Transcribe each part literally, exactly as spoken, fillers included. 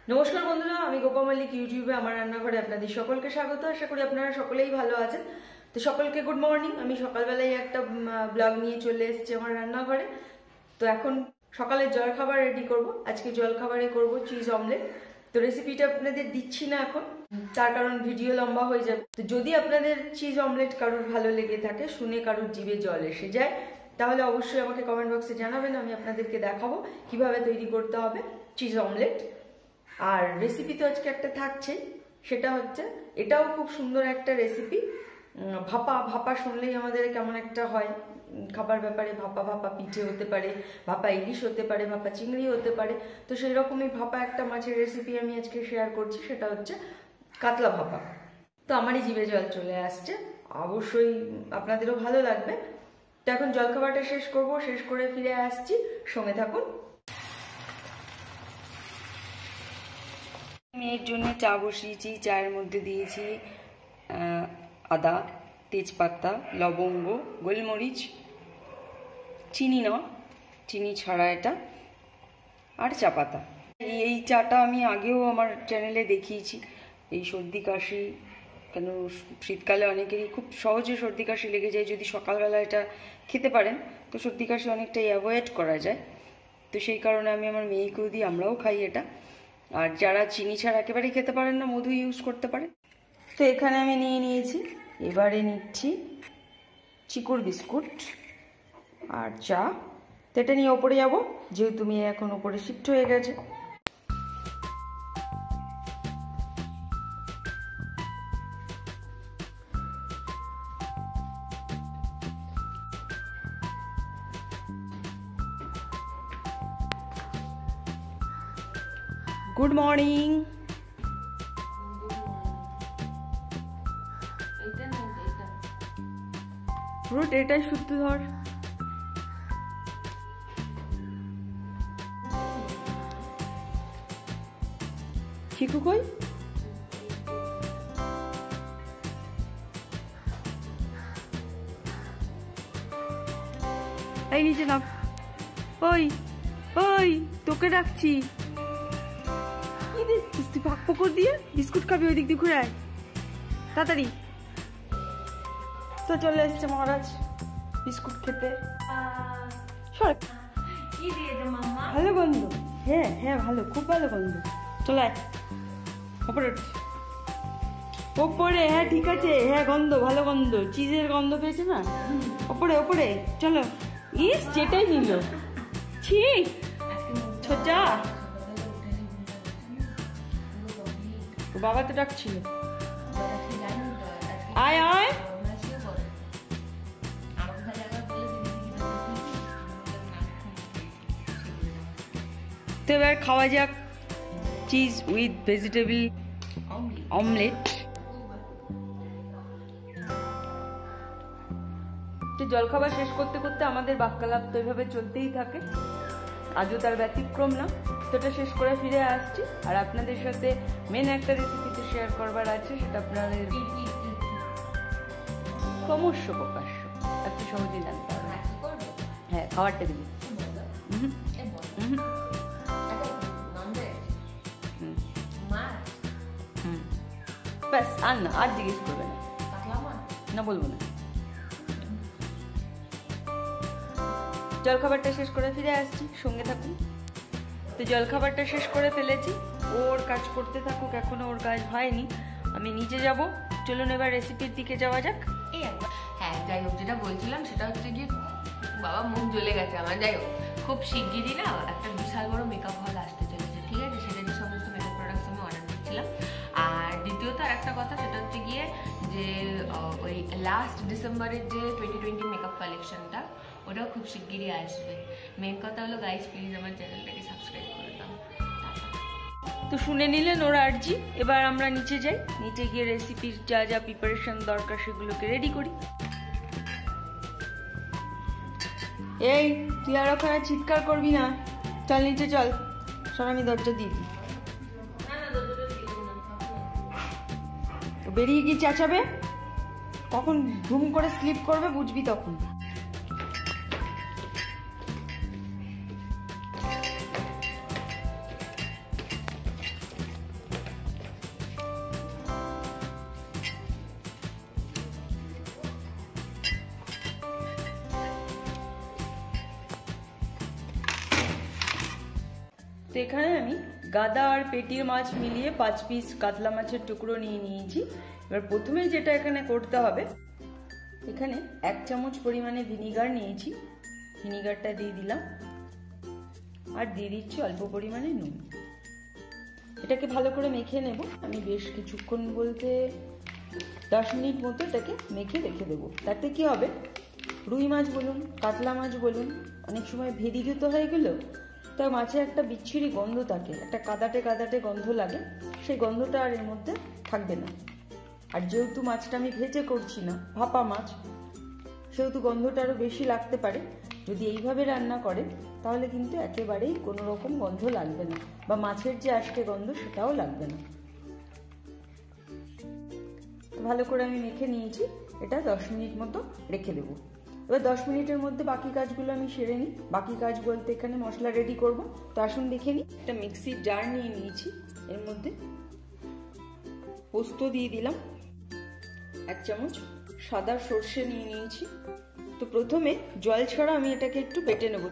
নমস্কার বন্ধুরা, আমি গোপা মল্লিক ইউটিউবে আমার রান্নাঘরে আপনাদের সকলকে স্বাগত। আশা করি আপনারা সকলেই ভালো আছেন। তো সকলকে গুড মর্নিং। আমি সকালবেলায় একটা ব্লগ নিয়ে চলে এসেছি আমার রান্নাঘরে। তো এখন সকালের জলখাবার রেডি করব। আজকে জলখাবারে করব চিজ অমলেট। তো রেসিপিটা আপনাদের দিচ্ছি না এখন, তার কারণ ভিডিও লম্বা হয়ে যাবে। তো যদি আপনাদের চিজ অমলেট কারোর ভালো লেগে থাকে, শুনে কারোর জিভে জল এসে যায়, তাহলে অবশ্যই আমাকে কমেন্ট বক্সে জানাবেন। আমি আপনাদেরকে দেখাবো কিভাবে তৈরি করতে হবে চিজ অমলেট। আর রেসিপি তো আজকে একটা থাকছে, সেটা হচ্ছে এটাও খুব সুন্দর একটা রেসিপি। ভাপা ভাপা শুনলেই আমাদের কেমন একটা হয় খাবার ব্যাপারে। ভাপা ভাপা পিঠে হতে পারে, ভাপা ইলিশ হতে পারে, ভাপা চিংড়ি হতে পারে। তো সেই রকমই ভাপা একটা মাছের রেসিপি আমি আজকে শেয়ার করছি, সেটা হচ্ছে কাতলা ভাপা। তো আমারই জিভে জল চলে আসছে, অবশ্যই আপনাদেরও ভালো লাগবে। তো এখন জলখাবারটা শেষ করব, শেষ করে ফিরে আসছি, সঙ্গে থাকুন। মেয়ের জন্য চা বসিয়েছি, চায়ের মধ্যে দিয়েছি আদা, তেজপাতা, লবঙ্গ, গোলমরিচ, চিনি না, চিনি ছাড়া এটা, আর চা পাতা। এই চাটা আমি আগেও আমার চ্যানেলে দেখিয়েছি। এই সর্দি কাশি, কেন শীতকালে অনেকেরই খুব সহজে সর্দি কাশি লেগে যায়, যদি সকালবেলা এটা খেতে পারেন তো সর্দি কাশি অনেকটাই অ্যাভয়েড করা যায়। তো সেই কারণে আমি আমার মেয়েকেও দিই, আমরাও খাই এটা। আর যারা চিনি ছাড়া একেবারেই খেতে পারেন না, মধু ইউজ করতে পারেন। তো এখানে আমি নিয়ে নিয়েছি, এবারে নিচ্ছি চিকুর বিস্কুট আর চা। তো এটা নিয়ে ওপরে যাবো, যেহেতু মেয়ে এখন ওপরে শিফট হয়ে গেছে। Good morning. ফ্রুট এটাই শুদ্ধ ধর। চিকু কই? এই নিচে নাম। ওই ওই তোকে ডাকছি। তুই পাক পকর দিয়ে বিস্কুট খাবি, ওই দিক দিয়ে ঘুরে আয় তাড়াতাড়ি। তো চলে এসছে মহারাজ বিস্কুট খেতে। ভালো গন্ধ। হ্যাঁ হ্যাঁ ভালো, খুব ভালো গন্ধ। চলে আয় ওপরে ওপরে। হ্যাঁ ঠিক আছে, হ্যাঁ গন্ধ ভালো গন্ধ, চিজের গন্ধ পেয়েছে না। ওপরে ওপরে চলো। ইস যেটাই নিল, ছি ছোচা। বাবা তো ডাকছিল, আয় আয়। তো এবার খাওয়া যাক চিজ উইথ ভেজিটেবল অমলেট। তো জলখাবার শেষ করতে করতে আমাদের বাক্যালাপ তো এইভাবে চলতেই থাকে, আজও তার ব্যতিক্রম না। তো এটা শেষ করে ফিরে আসছি, আর আপনাদের সাথে মেন একটা রেসিপি তো শেয়ার করবার আছে, সেটা আপনাদের ক্রমশ প্রকাশ্য, এত সহজেই জানতে হবে। হ্যাঁ খাবারটা দিবি। ব্যাস, আর না, আর জিজ্ঞেস করবে না, না বলবো না। জলখাবারটা শেষ করে ফিরে আসছি, সঙ্গে থাকুন। তো জলখাবারটা শেষ করে ফেলেছি, ওর কাজ করতে থাকুক, এখনো ওর কাজ হয়নি। আমি নিচে যাব, চলুন এবার রেসিপির দিকে যাওয়া যাক। এই একবার হ্যাঁ যাই হোক, যেটা বলছিলাম সেটা হচ্ছে গিয়ে বাবা মুখ জ্বলে গেছে আমার। যাই হোক, খুব শিগগিরই না একটা বিশাল বড় মেকআপ হল আসতে চলেছে, ঠিক আছে? সেটা যে সমস্ত মেকআপ প্রোডাক্টস আমি অর্ডার দিচ্ছিলাম। আর দ্বিতীয়ত আর একটা কথা, সেটা হচ্ছে গিয়ে যে ওই লাস্ট ডিসেম্বরের যে টোয়েন্টি টোয়েন্টি মেকআপ কালেকশনটা, ওটাও খুব শিগগিরই আসবে। মেন কথা হলো গাইজ, প্লিজ আমার চ্যানেলটাকে সাবস্ক্রাইব করে দাও। তো শুনে নিলেন ওর আর্জি। এবার আমরা নিচে যাই, নিচে গিয়ে রেসিপির যা যা প্রিপারেশন দরকার সেগুলোকে রেডি করি। এই তুই আর ওখানে চিৎকার করবি না, চল নিচে চল। সর, আমি দরজা দিয়ে দিই। বেরিয়ে গিয়ে চেঁচাবে, কখন ধুম করে স্লিপ করবে বুঝবি তখন। তো এখানে আমি গাদা আর পেটির মাছ মিলিয়ে পাঁচ পিস কাতলা মাছের টুকরো নিয়ে নিয়েছি। এবার প্রথমে যেটা এখানে করতে হবে, এখানে এক চামচ পরিমাণে ভিনিগার নিয়েছি, ভিনিগারটা দিয়ে দিলাম আর দিয়ে দিচ্ছি অল্প পরিমাণে নুন। এটাকে ভালো করে মেখে নেব। আমি বেশ কিছুক্ষণ বলতে দশ মিনিট মতো এটাকে মেখে রেখে দেবো। তাতে কি হবে, রুই মাছ বলুন কাতলা মাছ বলুন অনেক সময় ভেদিযুত হয়ে গেল তা মাছে একটা বিচ্ছিরি গন্ধ থাকে, একটা কাদাটে কাদাটে গন্ধ লাগে, সেই গন্ধটা আর এর মধ্যে থাকবে না। আর যেহেতু মাছটা আমি ভেজে করছি না, ভাপা মাছ, সেহেতু গন্ধটা আরও বেশি লাগতে পারে। যদি এইভাবে রান্না করেন তাহলে কিন্তু একেবারেই কোনো রকম গন্ধ লাগবে না, বা মাছের যে আষ্টে গন্ধ সেটাও লাগবে না। ভালো করে আমি মেখে নিয়েছি, এটা দশ মিনিট মতো রেখে দেবো। এবার দশ মিনিটের মধ্যে বাকি কাজগুলো আমি সেরে নিই। বাকি কাজ বলতে এখানে মশলা রেডি করব। তো আসুন দেখে নিই। একটা মিক্সির জার নিয়ে নিয়েছি, এর মধ্যে পোস্ত দিয়ে দিলাম, এক চামচ সাদা সর্ষে নিয়ে নিয়েছি। তো প্রথমে জল ছাড়া আমি এটাকে একটু বেটে নেব।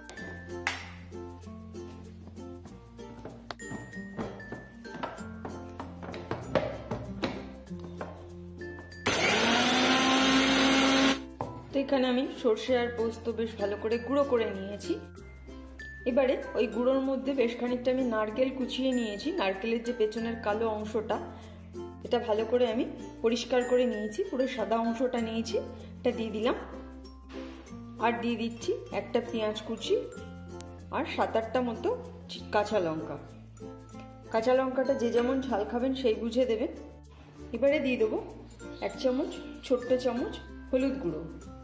তো এখানে আমি সর্ষে আর পোস্ত বেশ ভালো করে গুঁড়ো করে নিয়েছি। এবারে ওই গুঁড়োর মধ্যে বেশ খানিকটা আমি নারকেল কুচিয়ে নিয়েছি। নারকেলের যে পেছনের কালো অংশটা, এটা ভালো করে আমি পরিষ্কার করে নিয়েছি, পুরো সাদা অংশটা নিয়েছি, এটা দিয়ে দিলাম। আর দিয়ে দিচ্ছি একটা পেঁয়াজ কুচি আর সাত আটটা মতো কাঁচা লঙ্কা। কাঁচা লঙ্কাটা যে যেমন ঝাল খাবেন সেই বুঝে দেবেন। এবারে দিয়ে দেবো এক চামচ ছোট্ট চামচ হলুদ গুঁড়ো।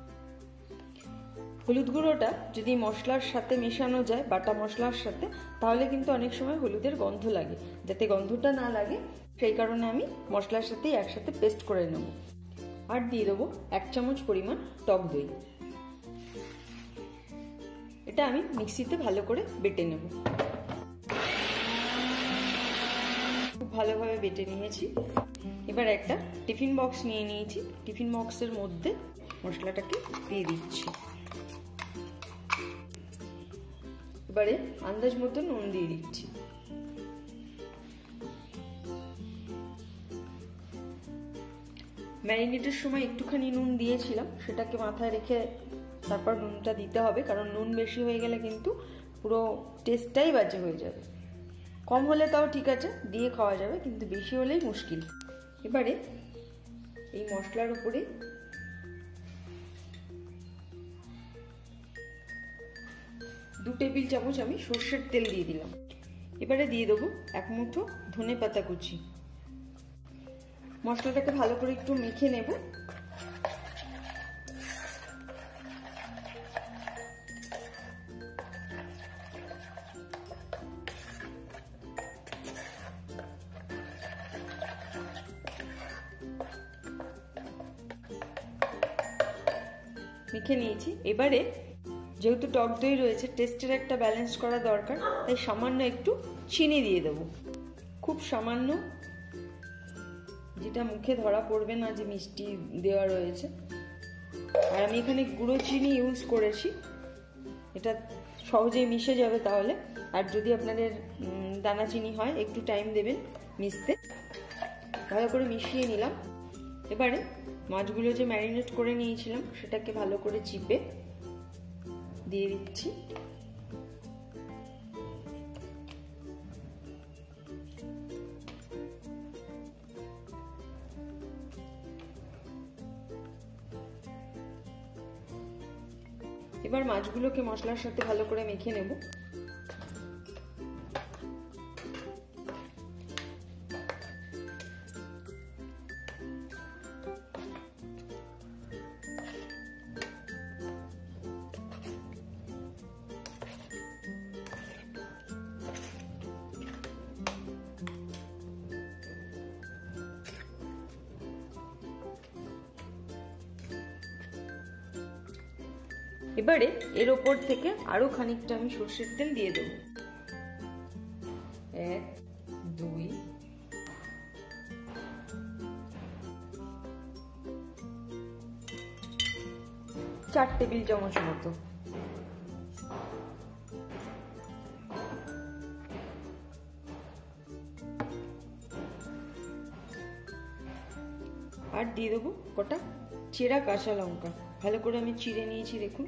হলুদ গুঁড়োটা যদি মশলার সাথে মেশানো যায়, বাটা মশলার সাথে, তাহলে কিন্তু অনেক সময় হলুদের গন্ধ লাগে। যাতে গন্ধটা না লাগে সেই কারণে আমি মশলার সাথেই একসাথে পেস্ট করে নেব। আর দিয়ে দেবো এক চামচ পরিমাণ টক দই। এটা আমি মিক্সিতে ভালো করে বেটে নেব। খুব ভালোভাবে বেটে নিয়েছি। এবার একটা টিফিন বক্স নিয়ে নিয়েছি, টিফিন বক্সের মধ্যে মশলাটাকে দিয়ে দিচ্ছি। এবারে আন্দাজ মতো নুন দিয়ে দিচ্ছি। ম্যারিনেটের সময় একটুখানি নুন দিয়েছিলাম, সেটাকে মাথায় রেখে তারপর নুনটা দিতে হবে, কারণ নুন বেশি হয়ে গেলে কিন্তু পুরো টেস্টটাই বাজে হয়ে যাবে। কম হলে তাও ঠিক আছে, দিয়ে খাওয়া যাবে, কিন্তু বেশি হলেই মুশকিল। এবারে এই মশলার উপরে দু টেবিল চামচ আমি সর্ষের তেল দিয়ে দিলাম। এবারে দিয়ে দেবো এক মুঠো ধনে পাতা কুচি। মশলাটাকে ভালো করে একটু মেখে নেব। মেখে নিয়েছি। এবারে যেহেতু টক দই রয়েছে, টেস্টের একটা ব্যালেন্স করা দরকার, তাই সামান্য একটু চিনি দিয়ে দেবো, খুব সামান্য, যেটা মুখে ধরা পড়বে না যে মিষ্টি দেওয়া রয়েছে। আর আমি এখানে গুঁড়ো চিনি ইউজ করেছি, এটা সহজেই মিশে যাবে তাহলে। আর যদি আপনাদের দানা চিনি হয় একটু টাইম দেবেন মিশতে। ভালো করে মিশিয়ে নিলাম। এবারে মাছগুলো যে ম্যারিনেট করে নিয়েছিলাম সেটাকে ভালো করে চিপে দিয়ে দিচ্ছি। এবার মাছগুলোকে মশলার সাথে ভালো করে মেখে নেব। এবারে এর ওপর থেকে আরো খানিকটা আমি সরষের তেল দিয়ে দেবো। এক, দুই, চার টেবিল চামচ মতো। আর দিয়ে দেবো কটা চেরা কাঁচা লঙ্কা, ভালো করে আমি চিড়ে নিয়েছি দেখুন।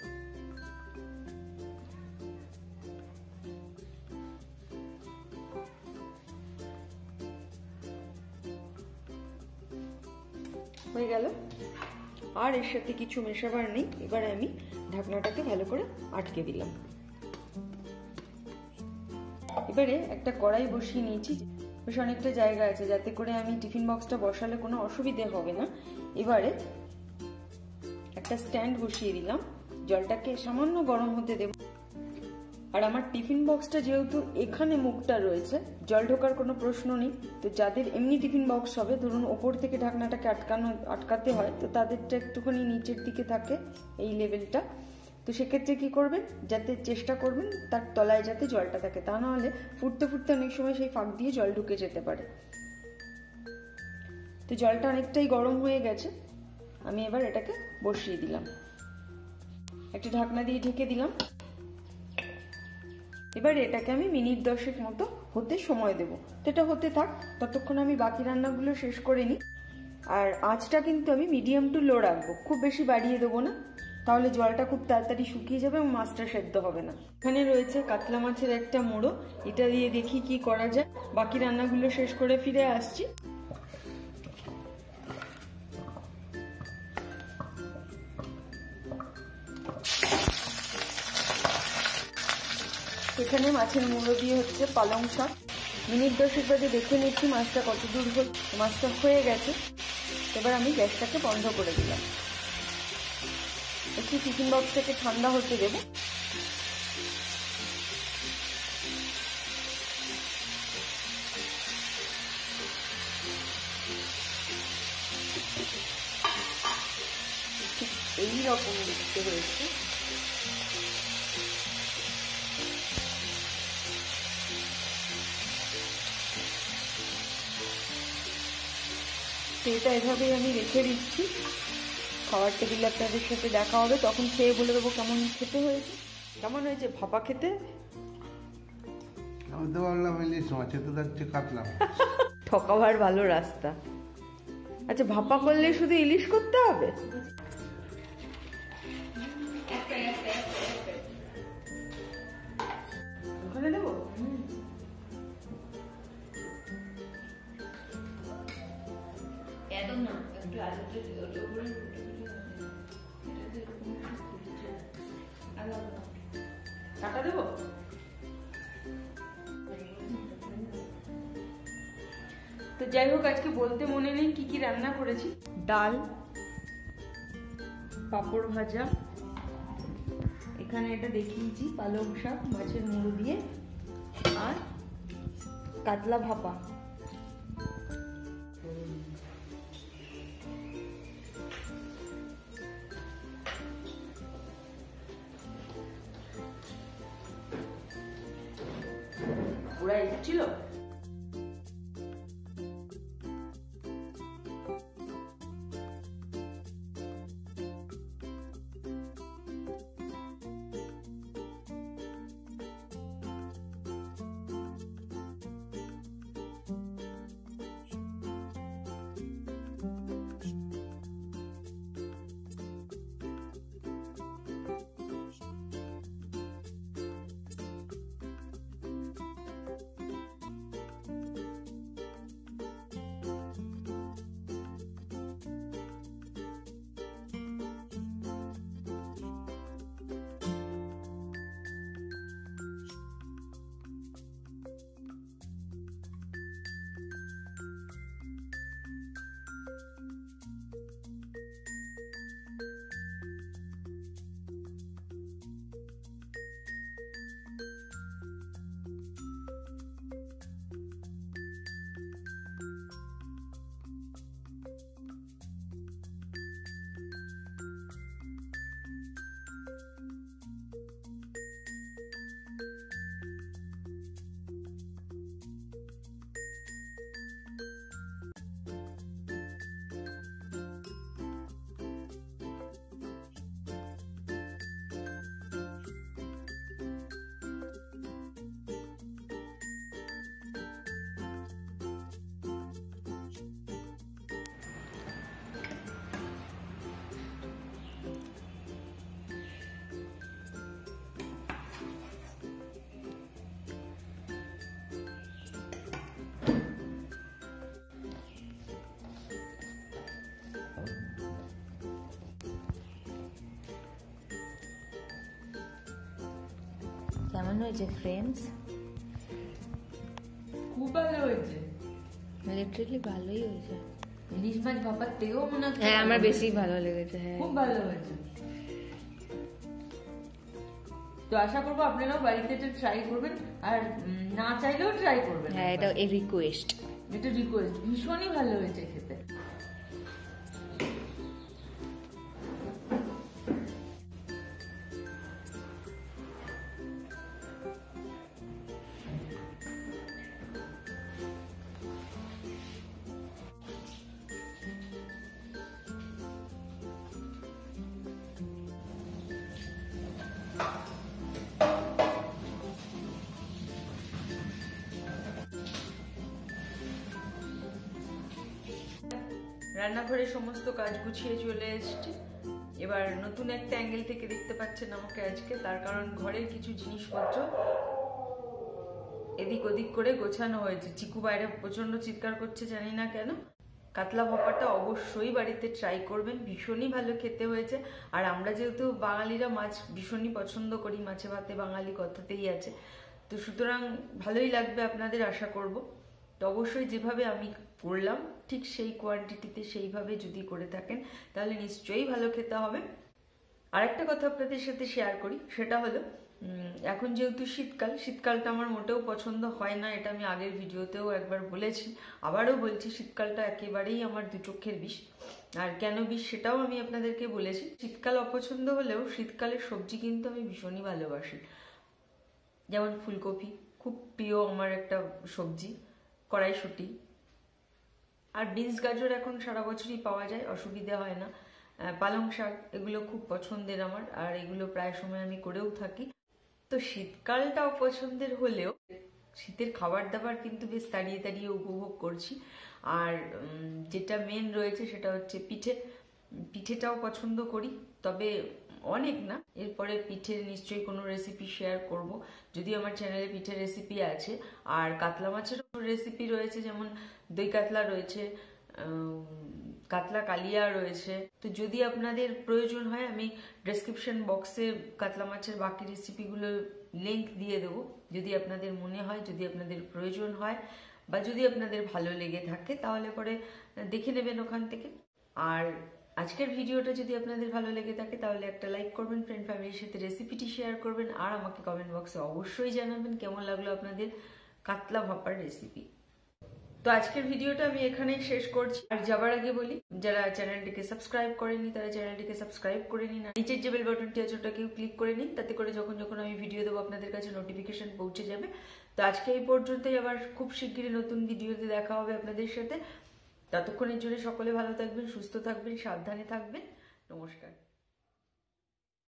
হয়ে গেল। আর এর সাথে কিছু মেশাবার নেই। এবার আমি ঢাকনাটাকে ভালো করে আটকে দিলাম। এবারে একটা কড়াই বসিয়ে নিয়েছি, বেশ অনেকটা জায়গা আছে যাতে করে আমি টিফিন বক্সটা বসালে কোনো অসুবিধে হবে না। এবারে একটা স্ট্যান্ড বসিয়ে দিলাম, জলটাকে সামান্য গরম হতে দেব। আর আমার টিফিন বক্সটা যেহেতু এখানে মুখটা রয়েছে, জল ঢোকার কোনো প্রশ্ন নেই। তো যাদের এমনি টিফিন বক্স হবে, ধরুন ওপর থেকে ঢাকনাটাকে আটকানো আটকাতে হয়, তো তাদেরটা একটুখানি নিচের দিকে থাকে এই লেভেলটা। তো সেক্ষেত্রে কি করবেন, যাতে চেষ্টা করবেন তার তলায় যাতে জলটা থাকে, তা নাহলে ফুটতে ফুটতে অনেক সময় সেই ফাঁক দিয়ে জল ঢুকে যেতে পারে। তো জলটা অনেকটাই গরম হয়ে গেছে, আমি এবার এটাকে বসিয়ে দিলাম, একটা ঢাকনা দিয়ে ঢেকে দিলাম। এবার এটাকে আমি মিনিট দশেক মতো হতে সময় দেবো। তো এটা হতে থাক, ততক্ষণ আমি বাকি রান্নাগুলো শেষ করে নিই। আর আঁচটা কিন্তু আমি মিডিয়াম টু লো রাখবো, খুব বেশি বাড়িয়ে দেবো না, তাহলে জলটা খুব তাড়াতাড়ি শুকিয়ে যাবে এবং মাছটা সেদ্ধ হবে না। এখানে রয়েছে কাতলা মাছের একটা মুড়ো, এটা দিয়ে দেখি কি করা যায়। বাকি রান্নাগুলো শেষ করে ফিরে আসছি। এখানে মাছের মুড়ো দিয়ে হচ্ছে পালং শাক। মিনিট দশেক বাদে দেখে নিচ্ছি মাছটা কত দূর হল। মাছটা হয়ে গেছে, এবার আমি গ্যাসটাকে বন্ধ করে দিলাম। একটু টিফিন বক্সটাকে ঠান্ডা হতে দেব। ঠিক এইরকম দেখতে হয়েছে। এটা এভাবেই আমি রেখে দিচ্ছি। খাওয়ার টেবিলে আপনাদের সাথে দেখা হবে, তখন খেয়ে বলে দেবো কেমন খেতে হয়েছে। কেমন হয়েছে ভাপা খেতে? আমি তো বললাম ইলিশ মাছ, তো যাচ্ছে কাতলা। ঠকাবার ভালো রাস্তা। আচ্ছা, ভাপা করলে শুধু ইলিশ করতে হবে? ওখানে দেবো? একদম না, একটু আলুটা উপরে কাটা দেবো? তো যাই হোক, আজকে বলতে মনে নেই কি কি রান্না করেছি। ডাল, পাঁপড় ভাজা, এখানে এটা দেখিয়েছি পালং শাক মাছের মুড়ো দিয়ে, আর কাতলা ভাপা। ওরা এসেছিল। কেমন হয়েছে ফ্রেন্ডস? খুব ভালো হয়েছে, লিটারালি ভালোই হয়েছে। ইলিশ মাছ ভাপার থেকেও মনে হচ্ছে হ্যাঁ আমার বেশি ভালো লেগেছে। হ্যাঁ খুব ভালো হয়েছে। তো আশা করবো আপনারাও বাড়িতে এটা ট্রাই করবেন, আর উম, না চাইলেও ট্রাই করবেন। হ্যাঁ এটা এই রিকোয়েস্ট। এটা রিকোয়েস্ট, ভীষণই ভালো হয়েছে খেতে। রান্নাঘরে সমস্ত কাজ গুছিয়ে চলে এসেছি। এবার নতুন একটা অ্যাঙ্গেল থেকে দেখতে পাচ্ছেন আমাকে আজকে, তার কারণ ঘরের কিছু জিনিসপত্র এদিক ওদিক করে গোছানো হয়েছে। চিকু বাইরে প্রচন্ড চিৎকার করছে, জানি না কেন। কাতলা ভাপাটা অবশ্যই বাড়িতে ট্রাই করবেন, ভীষণই ভালো খেতে হয়েছে। আর আমরা যেহেতু বাঙালিরা মাছ ভীষণই পছন্দ করি, মাছে ভাতে বাঙালি কথাতেই আছে, তো সুতরাং ভালোই লাগবে আপনাদের আশা করব। তো অবশ্যই যেভাবে আমি করলাম ঠিক সেই কোয়ান্টিটিতে সেইভাবে যদি করে থাকেন তাহলে নিশ্চয়ই ভালো খেতে হবে। আর একটা কথা আপনাদের সাথে শেয়ার করি, সেটা হলো এখন যেহেতু শীতকাল, শীতকালটা আমার মোটেও পছন্দ হয় না, এটা আমি আগের ভিডিওতেও একবার বলেছি, আবারও বলছি, শীতকালটা একেবারেই আমার দু চোখের বিষ। আর কেন বিষ সেটাও আমি আপনাদেরকে বলেছি। শীতকাল অপছন্দ হলেও শীতকালের সবজি কিন্তু আমি ভীষণই ভালোবাসি। যেমন ফুলকপি খুব প্রিয় আমার একটা সবজি, কড়াইশুঁটি, আর বিনস গাজর এখন সারা বছরই পাওয়া যায়, অসুবিধা হয় না। পালং শাক এগুলো খুব পছন্দের আমার, আর এগুলো প্রায় সময় আমি করেও থাকি। তো শীতকালটা অপছন্দের হলেও শীতের খাবার দাবার কিন্তু বেশ তাড়িয়ে তাড়িয়ে উপভোগ করছি। আর যেটা মেন রয়েছে সেটা হচ্ছে পিঠে। পিঠেটাও পছন্দ করি, তবে অনেক না। এরপরে পিঠের নিশ্চয়ই কোনো রেসিপি শেয়ার করব, যদিও আমার চ্যানেলে পিঠের রেসিপি আছে। আর কাতলা মাছের রেসিপি রয়েছে, যেমন দই কাতলা রয়েছে, কাতলা কালিয়া রয়েছে। তো যদি আপনাদের প্রয়োজন হয় আমি ডেসক্রিপশন বক্সে কাতলা মাছের বাকি রেসিপিগুলো লিংক দিয়ে দেবো, যদি আপনাদের মনে হয়, যদি আপনাদের প্রয়োজন হয়, বা যদি আপনাদের ভালো লেগে থাকে তাহলে পরে দেখে নেবেন ওখান থেকে। আর আজকের ভিডিওটা যদি আপনাদের ভালো লেগে থাকে তাহলে একটা লাইক করবেন, ফ্রেন্ড ফ্যামিলির সাথে রেসিপিটি শেয়ার করবেন, আর আমাকে কমেন্ট বক্সে অবশ্যই জানাবেন কেমন লাগলো আপনাদের কাতলা ভাপার রেসিপি। তো আজকের ভিডিওটা আমি এখানেই শেষ করছি। আর যাবার আগে বলি, যারা চ্যানেলটিকে সাবস্ক্রাইব করেনি তারা চ্যানেলটিকে সাবস্ক্রাইব করে নিন, নিচের যে বেল বাটনটি আছে ওটাকেও ক্লিক করে নিন, তাতে করে যখন যখন আমি ভিডিও দেবো আপনাদের কাছে নোটিফিকেশন পৌঁছে যাবে। তো আজকে এই পর্যন্তই, আবার খুব শিগগিরই নতুন ভিডিওতে দেখা হবে আপনাদের সাথে। ততক্ষণের জন্য সকলে ভালো থাকবেন, সুস্থ থাকবেন, সাবধানে থাকবেন। নমস্কার।